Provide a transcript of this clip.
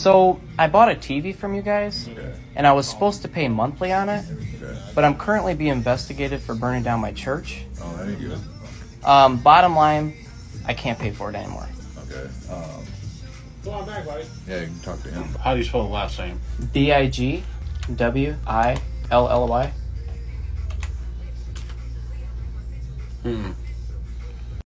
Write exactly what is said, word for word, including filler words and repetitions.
So I bought a T V from you guys, Okay. and I was supposed to pay monthly on it, Okay. but I'm currently being investigated for burning down my church. Oh, that ain't good. Um, bottom line, I can't pay for it anymore. Okay. Um, Come on back, buddy. yeah, you can talk to him. How do you spell the last name? B I G W I L L Y. Hmm.